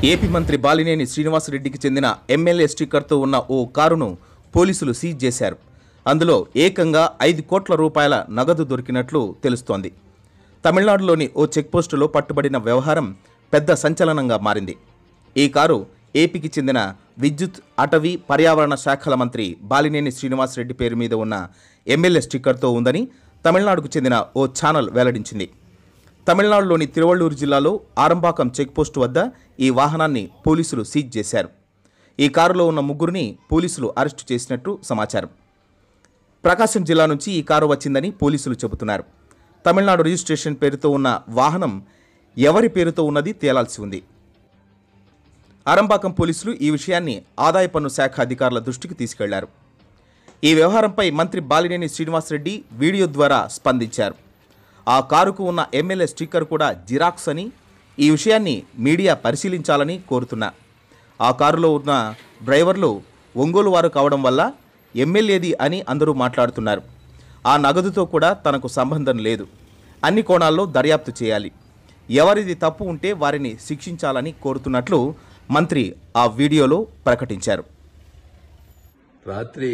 AP మంత్రి బాలినేని శ్రీనివాసరెడ్డికి చెందిన MLA స్టిక్కర్తో ఉన్న ఓ కారును పోలీసులు సీజ్ చేశారు. అందులో ఏకంగా 5 కోట్ల రూపాయల నగదు దొరికినట్లు తెలుస్తోంది. తమిళనాడులోని ఓ చెక్పోస్టులో పట్టుబడిన వ్యవహారం పెద్ద సంచలనంగా మారింది. ఈ కారు ఏపీకి చెందిన విద్యుత్, అటవీ, పర్యావరణ శాఖల మంత్రి బాలినేని శ్రీనివాసరెడ్డి పేరు మీద ఉన్న ఎమ్మెల్యే స్టిక్కర్తో ఉందని తమిళనాడుకు చెందిన ఓ ఛానల్ వెల్లడించింది. తమిళనాడులోని తిరువళ్లూరు జిల్లాలో ఆరంబాకం చెక్పోస్టు వద్ద ఈ వాహనాన్ని పోలీసులు సీజ్ చేశారు. ఈ కారులో ఉన్న ముగ్గురిని పోలీసులు అరెస్టు చేసినట్టు సమాచారం. ప్రకాశం జిల్లా నుంచి ఈ కారు వచ్చిందని పోలీసులు చెబుతున్నారు. తమిళనాడు రిజిస్ట్రేషన్ పేరుతో ఉన్న వాహనం ఎవరి పేరుతో ఉన్నది తేలాల్సి ఉంది. ఆరంబాకం పోలీసులు ఈ విషయాన్ని ఆదాయ పన్ను శాఖ అధికారుల దృష్టికి తీసుకెళ్లారు. ఈ వ్యవహారంపై మంత్రి బాలినేని శ్రీనివాసరెడ్డి వీడియో ద్వారా స్పందించారు. ఆ కారుకు ఉన్న ఎమ్మెల్యే స్టిక్కర్ కూడా జిరాక్స్ అని, ఈ విషయాన్ని మీడియా పరిశీలించాలని కోరుతున్నా. ఆ కారులో ఉన్న డ్రైవర్లు ఒంగోలు వారు కావడం వల్ల ఎమ్మెల్యేది అని అందరూ మాట్లాడుతున్నారు. ఆ నగదుతో కూడా తనకు సంబంధం లేదు. అన్ని కోణాల్లో దర్యాప్తు చేయాలి. ఎవరిది తప్పు ఉంటే వారిని శిక్షించాలని కోరుతున్నట్లు మంత్రి ఆ వీడియోలో ప్రకటించారు. రాత్రి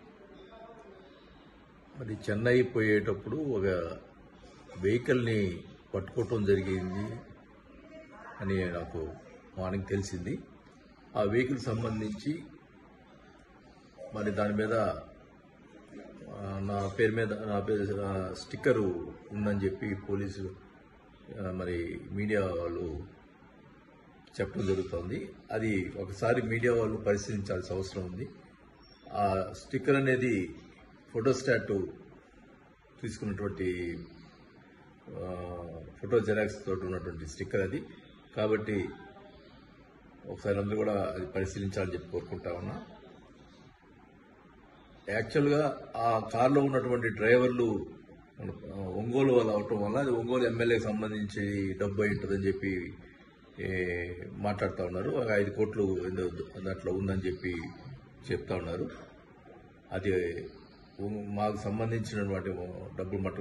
మరి చెన్నై పోయేటప్పుడు ఒక వెహికల్ని పట్టుకోవటం జరిగింది అని నాకు మార్నింగ్ తెలిసింది. ఆ వెహికల్ సంబంధించి మరి దాని మీద నా పేరు స్టిక్కరు ఉందని చెప్పి పోలీసు మరి మీడియా వాళ్ళు చెప్పడం జరుగుతోంది. అది ఒకసారి మీడియా వాళ్ళు పరిశీలించాల్సిన అవసరం ఉంది. ఆ స్టిక్కర్ అనేది ఫోటోస్టాట్ తీసుకున్నటువంటి ఫోటో జెరాక్స్ తోటి ఉన్నటువంటి స్టిక్కర్ అది. కాబట్టి ఒకసారి అందరూ కూడా అది పరిశీలించాలని చెప్పి కోరుకుంటా ఉన్నా. యాక్చువల్గా ఆ కారులో ఉన్నటువంటి డ్రైవర్లు ఒంగోలు వాళ్ళు అవటం వల్ల అది ఒంగోలు ఎమ్మెల్యేకి సంబంధించి డబ్బు అయి ఉంటుందని చెప్పి మాట్లాడుతూ ఉన్నారు. 5 కోట్లు దాంట్లో ఉందని చెప్పి చెప్తా ఉన్నారు. అది మాకు సంబంధించినటువంటి డబ్బులు మటు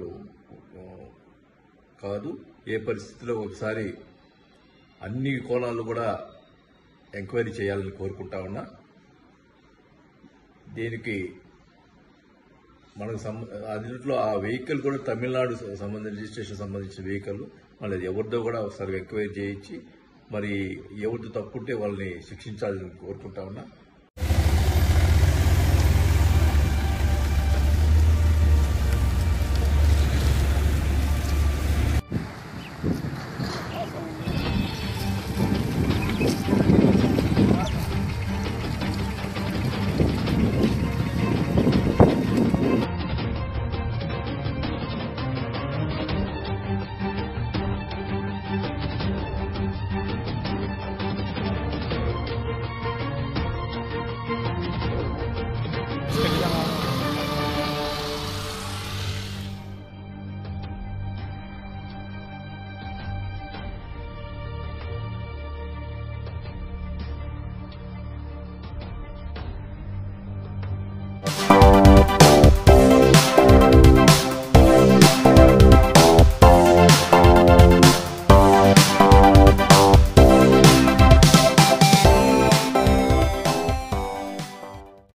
కాదు. ఏ పరిస్థితిలో ఒకసారి అన్ని కోణాలు కూడా ఎంక్వైరీ చేయాలని కోరుకుంటా ఉన్నా. దీనికి మనకు అదిలో ఆ వెహికల్ కూడా తమిళనాడు రిజిస్ట్రేషన్ సంబంధించిన వెహికల్, మళ్ళీ ఎవరిదో కూడా ఒకసారి ఎంక్వైరీ చేయించి మరి ఎవరితో తప్పుంటే వాళ్ళని శిక్షించాలని కోరుకుంటా ఉన్నా.